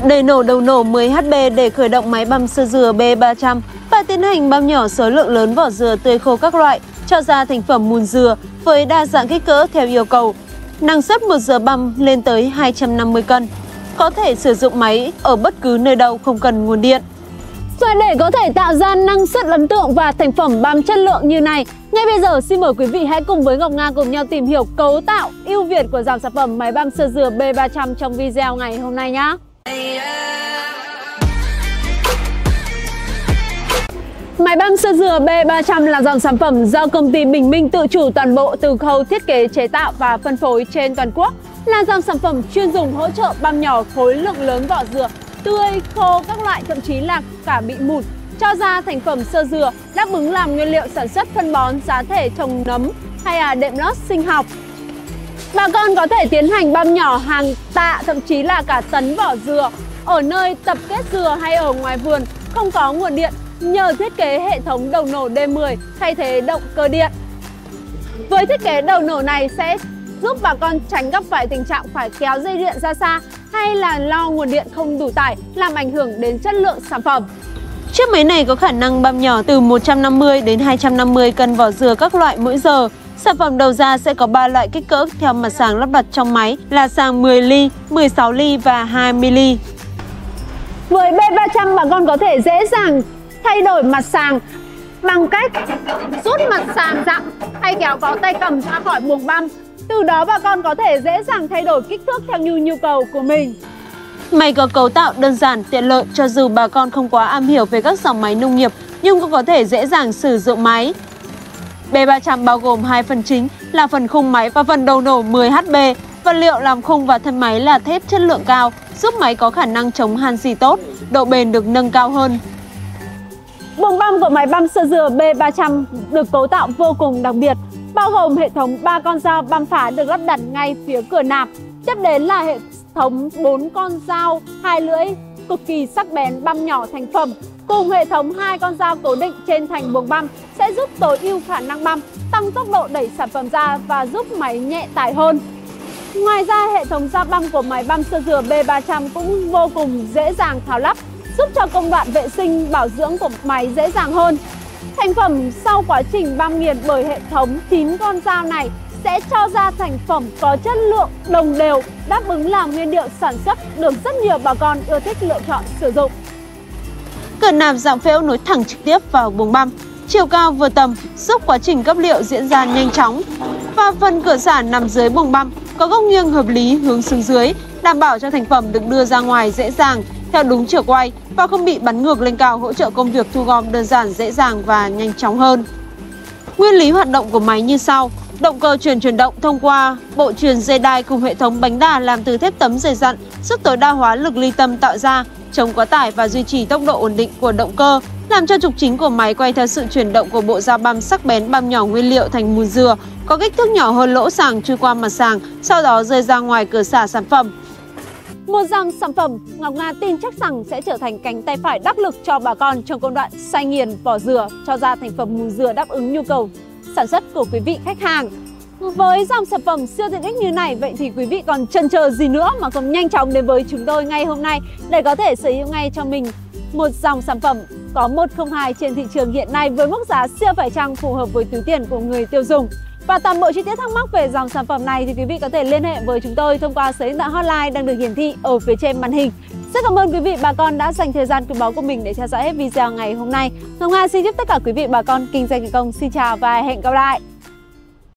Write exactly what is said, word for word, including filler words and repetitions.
Để nổ đầu nổ mười héc pê để khởi động máy băm sơ dừa B ba trăm và tiến hành băm nhỏ số lượng lớn vỏ dừa tươi khô các loại, cho ra thành phẩm mùn dừa với đa dạng kích cỡ theo yêu cầu. Năng suất một giờ băm lên tới hai trăm năm mươi cân. Có thể sử dụng máy ở bất cứ nơi đâu không cần nguồn điện. Và để có thể tạo ra năng suất ấn tượng và thành phẩm băm chất lượng như này, ngay bây giờ xin mời quý vị hãy cùng với Ngọc Nga cùng nhau tìm hiểu cấu tạo ưu việt của dòng sản phẩm máy băm sơ dừa B ba trăm trong video ngày hôm nay nhé. Máy băm sơ dừa B ba trăm là dòng sản phẩm do công ty Bình Minh tự chủ toàn bộ từ khâu thiết kế, chế tạo và phân phối trên toàn quốc. Là dòng sản phẩm chuyên dùng hỗ trợ băm nhỏ khối lượng lớn vỏ dừa tươi, khô các loại, thậm chí là cả bị mụn, cho ra thành phẩm sơ dừa đáp ứng làm nguyên liệu sản xuất phân bón, giá thể trồng nấm hay là đệm lót sinh học. Bà con có thể tiến hành băm nhỏ hàng tạ, thậm chí là cả tấn vỏ dừa ở nơi tập kết dừa hay ở ngoài vườn không có nguồn điện, nhờ thiết kế hệ thống đầu nổ D mười thay thế động cơ điện. Với thiết kế đầu nổ này sẽ giúp bà con tránh gặp phải tình trạng phải kéo dây điện ra xa hay là lo nguồn điện không đủ tải làm ảnh hưởng đến chất lượng sản phẩm. Chiếc máy này có khả năng băm nhỏ từ một trăm năm mươi đến hai trăm năm mươi cân vỏ dừa các loại mỗi giờ. Sản phẩm đầu ra sẽ có ba loại kích cỡ theo mặt sàng lắp đặt trong máy là sàng mười ly, mười sáu ly và hai mươi ly. Với B ba trăm bà con có thể dễ dàng thay đổi mặt sàng bằng cách rút mặt sàng dặm hay kéo có tay cầm ra khỏi buồng băm. Từ đó bà con có thể dễ dàng thay đổi kích thước theo như nhu cầu của mình. Máy có cấu tạo đơn giản, tiện lợi cho dù bà con không quá am hiểu về các dòng máy nông nghiệp nhưng cũng có thể dễ dàng sử dụng máy. B ba trăm bao gồm hai phần chính là phần khung máy và phần đầu nổ mười héc pê. Vật liệu làm khung và thân máy là thép chất lượng cao, giúp máy có khả năng chống han xì tốt, độ bền được nâng cao hơn. Buồng băm của máy băm sơ dừa B ba trăm được cấu tạo vô cùng đặc biệt, bao gồm hệ thống ba con dao băm phá được lắp đặt ngay phía cửa nạp. Tiếp đến là hệ thống bốn con dao hai lưỡi cực kỳ sắc bén băm nhỏ thành phẩm, cùng hệ thống hai con dao cố định trên thành buồng băm sẽ giúp tối ưu khả năng băm, tăng tốc độ đẩy sản phẩm ra và giúp máy nhẹ tải hơn. Ngoài ra, hệ thống dao băm của máy băm sơ dừa B ba trăm cũng vô cùng dễ dàng tháo lắp, giúp cho công đoạn vệ sinh bảo dưỡng của máy dễ dàng hơn. Thành phẩm sau quá trình băm nghiền bởi hệ thống chín con dao này sẽ cho ra thành phẩm có chất lượng đồng đều, đáp ứng làm nguyên liệu sản xuất được rất nhiều bà con yêu thích lựa chọn sử dụng. Cửa nạp dạng phễu nối thẳng trực tiếp vào buồng băm, chiều cao vừa tầm giúp quá trình cấp liệu diễn ra nhanh chóng. Và phần cửa xả nằm dưới buồng băm có góc nghiêng hợp lý hướng xuống dưới, đảm bảo cho thành phẩm được đưa ra ngoài dễ dàng theo đúng chiều quay và không bị bắn ngược lên cao, hỗ trợ công việc thu gom đơn giản, dễ dàng và nhanh chóng hơn. Nguyên lý hoạt động của máy như sau. Động cơ truyền chuyển động thông qua bộ truyền dây đai cùng hệ thống bánh đà làm từ thép tấm dày dặn, giúp tối đa hóa lực ly tâm tạo ra, chống quá tải và duy trì tốc độ ổn định của động cơ, làm cho trục chính của máy quay theo sự chuyển động của bộ dao băm sắc bén băm nhỏ nguyên liệu thành mùn dừa, có kích thước nhỏ hơn lỗ sàng chui qua mặt sàng, sau đó rơi ra ngoài cửa xả sản phẩm. Một dòng sản phẩm Ngọc Nga tin chắc rằng sẽ trở thành cánh tay phải đắc lực cho bà con trong công đoạn xay nghiền vỏ dừa, cho ra thành phẩm mùn dừa đáp ứng nhu cầu sản xuất của quý vị khách hàng. Với dòng sản phẩm siêu tiện ích như này, vậy thì quý vị còn chần chờ gì nữa mà không nhanh chóng đến với chúng tôi ngay hôm nay để có thể sở hữu ngay cho mình một dòng sản phẩm có một không hai trên thị trường hiện nay với mức giá siêu phải chăng, phù hợp với túi tiền của người tiêu dùng. Và toàn bộ chi tiết thắc mắc về dòng sản phẩm này thì quý vị có thể liên hệ với chúng tôi thông qua số điện thoại hotline đang được hiển thị ở phía trên màn hình. Rất cảm ơn quý vị bà con đã dành thời gian quý báu của mình để theo dõi hết video ngày hôm nay. Ngọc Nga xin chúc tất cả quý vị bà con kinh doanh thành công. Xin chào và hẹn gặp lại.